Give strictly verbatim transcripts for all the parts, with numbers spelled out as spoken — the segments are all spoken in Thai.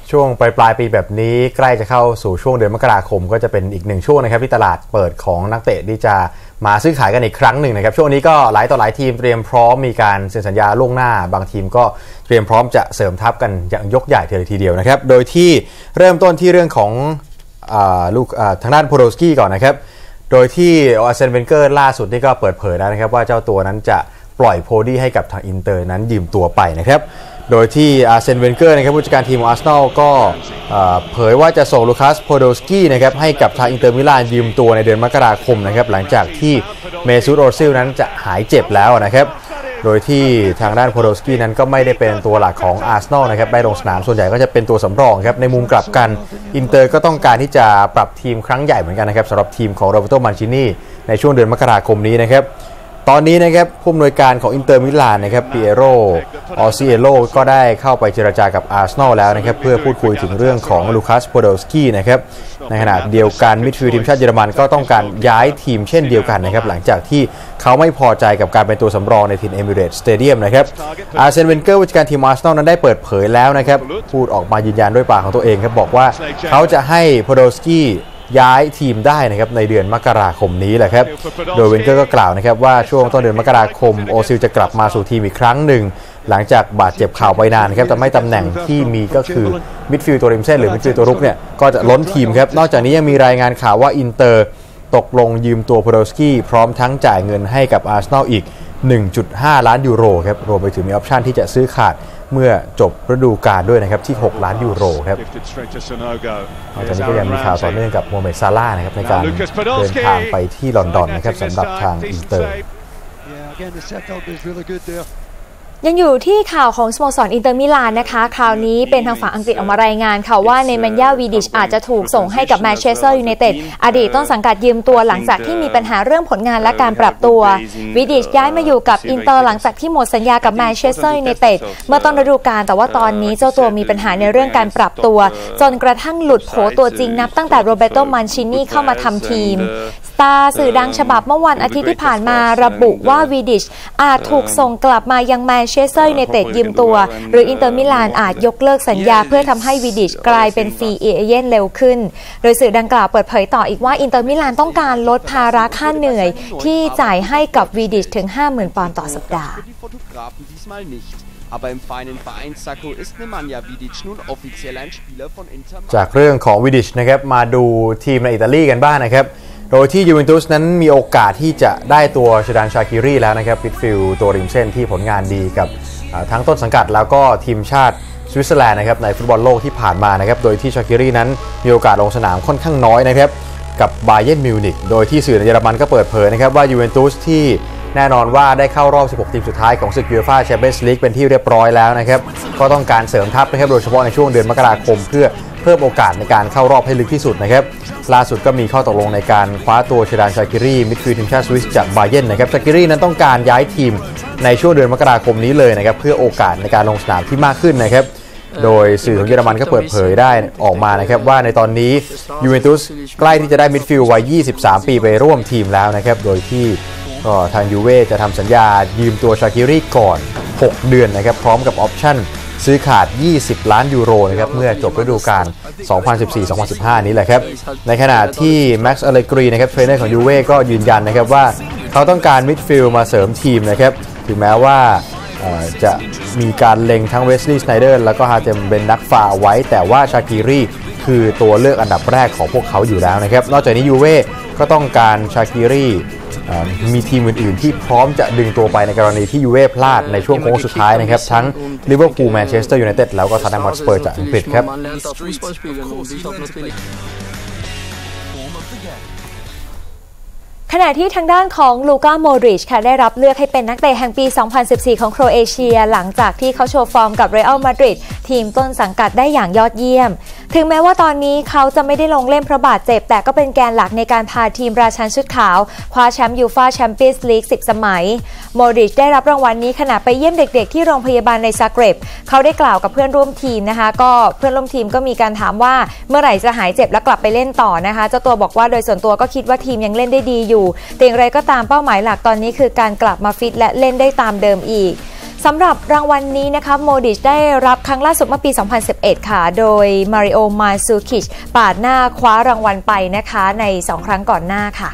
ช่วงปลายปลายปีแบบนี้ใกล้จะเข้าสู่ช่วงเดือนมกราคมก็จะเป็นอีกหนึ่งช่วงนะครับที่ตลาดเปิดของนักเตะที่จะมาซื้อขายกันอีกครั้งหนึ่งนะครับช่วงนี้ก็หลายต่อหลายทีมเตรียมพร้อมมีการเซ็นสัญญาล่วงหน้าบางทีมก็เตรียมพร้อมจะเสริมทัพกันอย่างยกใหญ่เลยทีเดียวนะครับโดยที่เริ่มต้นที่เรื่องของลูกทางด้านโพโดสกี้ก่อนนะครับโดยที่อาร์เซน เวนเกอร์ล่าสุดนี่ก็เปิดเผยแล้วนะครับว่าเจ้าตัวนั้นจะปล่อยโพดี้ให้กับทางอินเตอร์นั้นยืมตัวไปนะครับโดยที่อาร์เซน เวนเกอร์นะครับผู้จัดการทีมของอาร์เซนอลก็เผยว่าจะส่งลูคัส โพโดสกี้นะครับให้กับทางอินเตอร์มิลานยืมตัวในเดือนมกราคมนะครับหลังจากที่เมซูต โอซิลนั้นจะหายเจ็บแล้วนะครับโดยที่ทางด้านโพโดสกี้นั้นก็ไม่ได้เป็นตัวหลักของอาร์เซนอลนะครับได้ลงสนามส่วนใหญ่ก็จะเป็นตัวสำรองครับในมุมกลับกันอินเตอร์ก็ต้องการที่จะปรับทีมครั้งใหญ่เหมือนกันนะครับสำหรับทีมของโรเบโต มันชินีในช่วงเดือนมกราคมนี้นะครับตอนนี้นะครับผู้อำนวยการของอินเตอร์มิลานนะครับปิเอโร ออซิเอโลก็ได้เข้าไปเจรจากับอาร์เซนอลแล้วนะครับเพื่อพูดคุยถึงเรื่องของลูคัส โพโดสกี้นะครับในขณะเดียวกันมิดฟิลด์ทีมชาติเยอรมันก็ต้องการย้ายทีมเช่นเดียวกันนะครับหลังจากที่เขาไม่พอใจกับการเป็นตัวสำรองในทีมเอมิเรตส์สเตเดียมนะครับอาร์เซน เวนเกอร์ผู้จัดการทีมอาร์เซนอลนั้นได้เปิดเผยแล้วนะครับพูดออกมายืนยันด้วยปากของตัวเองครับบอกว่าเขาจะให้โพโดสกี้ย้ายทีมได้นะครับในเดือนมกราคมนี้แหละครับโดยเวนเกอร์ก็กล่าวนะครับว่าช่วงต้นเดือนมกราคมโอซิลจะกลับมาสู่ทีมอีกครั้งหนึ่งหลังจากบาดเจ็บเข่าไปนานครับแต่ไม่ตำแหน่งที่มีก็คือมิดฟิลด์ตัวริมเส้นหรือมิดฟิลด์ตัวรุกเนี่ยก็จะล้นทีมครับนอกจากนี้ยังมีรายงานข่าวว่าอินเตอร์ตกลงยืมตัวโพโดสกี้พร้อมทั้งจ่ายเงินให้กับอาร์เซนอลอีก หนึ่งจุดห้า ล้านยูโรครับรวมไปถึงมีออปชั่นที่จะซื้อขาดเมื่อจบฤดูกาลด้วยนะครับที่หกล้านยูโรครับนอกจากนี้ก็ยังมีข่าวต่อเนื่องกับโมเมดซาร่าห์นะครับในการเดินทางไปที่ลอนดอนนะครับสำหรับทางอินเตอร์ยังอยู่ที่ข่าวของสโมสรอินเตอร์มิลานนะคะคราวนี้เป็นทางฝั่งอังกฤษออกมารายงานค่ะว่าเนมันยา วีดิชอาจจะถูกส่งให้กับแมนเชสเตอร์ยูไนเต็ดอดีตต้นสังกัดยืมตัวหลังจากที่มีปัญหาเรื่องผลงานและการปรับตัววีดิชย้ายมาอยู่กับอินเตอร์หลังจากที่หมดสัญญากับแมนเชสเตอร์ยูไนเต็ดเมื่อต้นฤดูกาลแต่ว่าตอนนี้เจ้าตัวมีปัญหาในเรื่องการปรับตัวจนกระทั่งหลุดโผตัวจริงนับตั้งแต่โรเบโต มันชินีเข้ามาทำทีมสตาร์สื่อดังฉบับเมื่อวันอาทิตย์ที่ผ่านมาระบุว่าวีดิชอาจถูกส่งกลับมายังแมนเชสเตอร์ยูไนเต็ดยืมตัวหรืออินเตอร์มิลานอาจยกเลิกสัญญาเพื่อทำให้วีดิชกลายเป็นฟรีเอเจนต์เร็วขึ้นโดยสื่อดังกล่าวเปิดเผยต่ออีกว่าอินเตอร์มิลานต้องการลดภาระค่าเหนื่อยที่จ่ายให้กับวีดิชถึง ห้าหมื่น ปอนด์ต่อสัปดาห์จากเรื่องของวิดิชนะครับมาดูทีมในอิตาลีกันบ้างนะครับโดยที่ยูเวนตุสนั้นมีโอกาสที่จะได้ตัวชดานชาคิรีแล้วนะครับมิดฟิลด์ตัวริมเส้นที่ผลงานดีกับทั้งต้นสังกัดแล้วก็ทีมชาติสวิตเซอร์แลนด์นะครับในฟุตบอลโลกที่ผ่านมานะครับโดยที่ชาคิรีนั้นมีโอกาสลงสนามค่อนข้างน้อยนะครับกับบาเยิร์นมิวนิกโดยที่สื่อในเยอรมันก็เปิดเผยนะครับว่ายูเวนตุสที่แน่นอนว่าได้เข้ารอบสิบหกทีมสุดท้ายของศึกยูฟ่าแชมเปี้ยนส์ลีกเป็นที่เรียบร้อยแล้วนะครับก็ต้องการเสริมทัพนะครับโดยเฉพาะในช่วงเดือนมกราคมเพื่อเพิ่มโอกาสในการเข้ารอบให้ลึกที่สุดนะครับล่าสุดก็มีข้อตกลงในการคว้าตัวชดานชาคิรีมิดฟิลด์ทีมชาติสวิสจากบาเยิร์นนะครับชาคิรีนั้นต้องการย้ายทีมในช่วงเดือนมกราคมนี้เลยนะครับเพื่อโอกาสในการลงสนามที่มากขึ้นนะครับโดยสื่อของเยอรมันก็เปิดเผยได้ออกมานะครับว่าในตอนนี้ยูเวนตุสใกล้ที่จะได้มิดฟิลด์วัยยี่สิบสามปีไปร่วมทีมแล้วนะครับโดยที่ก็ทางยูเว่จะทำสัญญายืมตัวชาคิรีก่อนหกเดือนนะครับพร้อมกับออปชั่นซื้อขาดยี่สิบล้านยูโรนะครับเมื่อจบฤดูกาล สองพันสิบสี่ สองพันสิบห้า นี้แหละครับในขณะที่แม็กซ์ อเลกรีนะครับเทรนเนอร์ของยูเว่ก็ยืนยันนะครับว่าเขาต้องการมิดฟิลด์มาเสริมทีมนะครับถึงแม้ว่าจะมีการเล็งทั้งเวสลีย์ สไนเดอร์แล้วก็ฮาเต็ม เบนนักฟาไว้แต่ว่าชาคิรีคือตัวเลือกอันดับแรกของพวกเขาอยู่แล้วนะครับนอกจากนี้ยูเว่ก็ต้องการชาคิรีมีทีมอื่นๆที่พร้อมจะดึงตัวไปในกรณีที่ยูเว่พลาดในช่วงโค้งสุดท้ายนะครับทั้งลิเวอร์พูลแมนเชสเตอร์ยูไนเต็ดแล้วก็ท็อตแนม ฮอตสเปอร์จากอังกฤษครับขณะที่ทางด้านของลูก้า โมดริชค่ะได้รับเลือกให้เป็นนักเตะแห่งปี สองพันสิบสี่ ของโครเอเชียหลังจากที่เขาโชว์ฟอร์มกับเรอัล มาดริดทีมต้นสังกัดได้อย่างยอดเยี่ยมถึงแม้ว่าตอนนี้เขาจะไม่ได้ลงเล่นเพราะบาดเจ็บแต่ก็เป็นแกนหลักในการพาทีมราชันชุดขาวคว้าแชมป์ยูฟ่าแชมเปี้ยนส์ลีกสิบสมัยโมดริชได้รับรางวัลนี้ขณะไปเยี่ยมเด็กๆที่โรงพยาบาลในซักเรบเขาได้กล่าวกับเพื่อนร่วมทีมนะคะก็เพื่อนร่วมทีมก็มีการถามว่าเมื่อไหร่จะหายเจ็บแล้วกลับไปเล่นต่อนะคะเจ้าตัวบอกว่าโดยส่วนตัวก็คิดว่าทีมยังเล่นได้ดีอยู่แต่อย่างไรก็ตามเป้าหมายหลักตอนนี้คือการกลับมาฟิตและเล่นได้ตามเดิมอีกสำหรับรางวัลนี้นะคะโมดิชได้รับครั้งล่าสุดเมื่อปี สองพันสิบเอ็ด ค่ะโดยมาริโอ มาซูคิชปาดหน้าคว้ารางวัลไปนะคะในสองครั้งก่อนหน้าค่ะ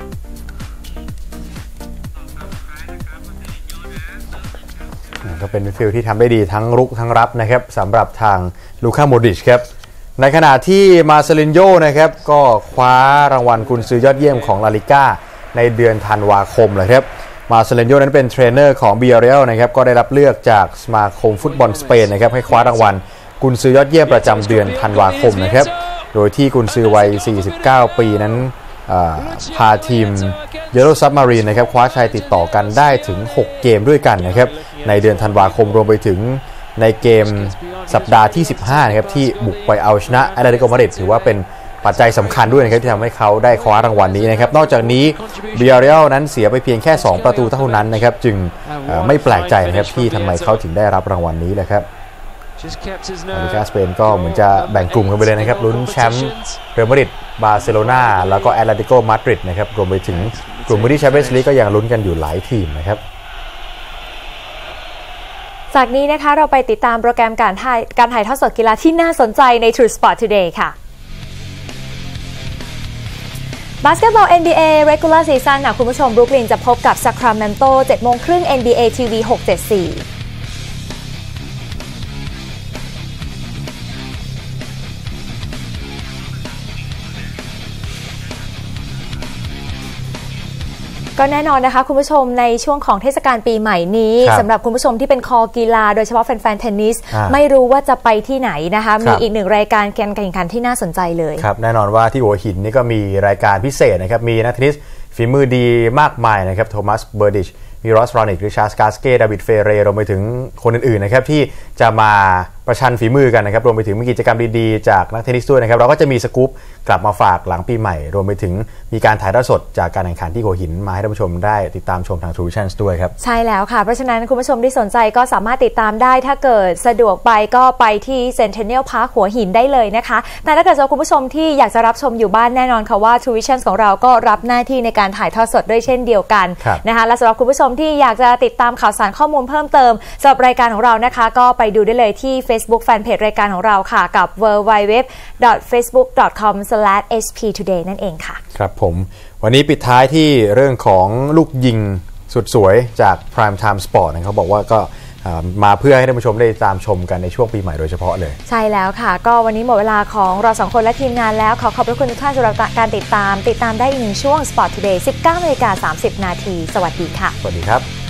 ก็เป็นมิดฟิลด์ที่ทำได้ดีทั้งรุกทั้งรับนะครับสำหรับทางลูค่าโมดริชครับในขณะที่มาเซลินโญ่นะครับก็คว้ารางวัลกุนซือยอดเยี่ยมของลาลิก้าในเดือนธันวาคมเลยครับมาเซลินโญ่นั้นเป็นเทรนเนอร์ของเบียเรียลนะครับก็ได้รับเลือกจากสมาคมฟุตบอลสเปนนะครับให้คว้ารางวัลกุนซือยอดเยี่ยมประจำเดือนธันวาคมนะครับโดยที่กุนซือวัยสี่สิบเก้าปีนั้นพาทีมเยโรซับมารีนนะครับคว้าชัยติดต่อกันได้ถึงหกเกมด้วยกันนะครับในเดือนธันวาคมรวมไปถึงในเกมสัปดาห์ที่สิบห้านะครับที่บุกไปเอาชนะแอตเลติโกมาดริดถือว่าเป็นปัจจัยสำคัญด้วยนะครับที่ทำให้เขาได้คว้ารางวัลนี้นะครับนอกจากนี้เบียเรียลนั้นเสียไปเพียงแค่สองประตูเท่านั้นนะครับจึงไม่แปลกใจนะครับที่ทำไมเขาถึงได้รับรางวัลนี้นะครับลาลิก้าสเปนก็เหมือนจะแบ่งกลุ่มกันไปเลยนะครับลุ้นแชมป์เรอัลมาดริดบาร์เซโลนาแล้วก็แอตเลติโกมาดริดนะครับรวมไปถึงกลุ่มที่แชมเปี้ยนส์ลีกก็ยังลุ้นกันอยู่หลายทีมนะครับจากนี้นะคะเราไปติดตามโปรแกรมการถ่ายการถ่ายทอดสดกีฬาที่น่าสนใจใน True Sport Today ค่ะบาสเกตบอล เอ็น บี เอ Regular Season นะคุณผู้ชมบรูคลินจะพบกับ Sacramento เจ็ดโมงครึ่ง เอ็น บี เอ ที วี หกเจ็ดสี่ก็แน่นอนนะคะคุณผู้ชมในช่วงของเทศกาลปีใหม่นี้สำหรับคุณผู้ชมที่เป็นคอกีฬาโดยเฉพาะแฟนๆเทนนิสไม่รู้ว่าจะไปที่ไหนนะคะมีอีกหนึ่งรายการการแข่งขันที่น่าสนใจเลยครับแน่นอนว่าที่หัวหินนี่ก็มีรายการพิเศษนะครับมีนักเทนนิสฝีมือดีมากมายนะครับโทมัสเบอร์ดิชมีรอสรอนิกริชาร์ดกาสเก้ดาวิดเฟเรรวมไปถึงคนอื่นๆนะครับที่จะมาประชันฝีมือกันนะครับรวมไปถึงมีกิจกรรมดีๆจากนักเทนนิสด้วยนะครับเราก็จะมีสกู๊ปกลับมาฝากหลังปีใหม่รวมไปถึงมีการถ่ายทอดสดจากการแข่งขันที่หัวหินมาให้ท่านผู้ชมได้ติดตามชมทาง True Vision ด้วยครับใช่แล้วค่ะเพราะฉะนั้นคุณผู้ชมที่สนใจก็สามารถติดตามได้ถ้าเกิดสะดวกไปก็ไปที่ Centennial Park หัวหินได้เลยนะคะแต่ถ้าเกิดคุณผู้ชมที่อยากจะรับชมอยู่บ้านแน่นอนค่ะว่า True Vision ของเราก็รับหน้าที่ในการถ่ายทอดสดด้วยเช่นเดียวกันนะคะและสำหรับคุณผู้ชมที่อยากจะติดตามข่าวสารข้อมูลเพิ่มเติมสำหรับรายการของเรานะคะก็ไปดูได้เลยที่ Facebook Fanpage รายการของเราค่ะกับ ดับเบิลยู ดับเบิลยู ดับเบิลยู ดอท เฟซบุ๊ก ดอท คอม สแลช เอส พี ทูเดย์ นั่นเองค่ะครับผมวันนี้ปิดท้ายที่เรื่องของลูกยิงสุดสวยจาก Prime Time Sport นะเขาบอกว่าก็มาเพื่อให้ท่านผู้ชมได้ตามชมกันในช่วงปีใหม่โดยเฉพาะเลยใช่แล้วค่ะก็วันนี้หมดเวลาของเราสองคนและทีมงานแล้วขอขอบพระคุณทุกท่านสำหรับการติดตามติดตามได้อีกหนึ่งช่วง Sport Today สิบเก้านาฬิกาสามสิบนาทีสวัสดีค่ะสวัสดีครับ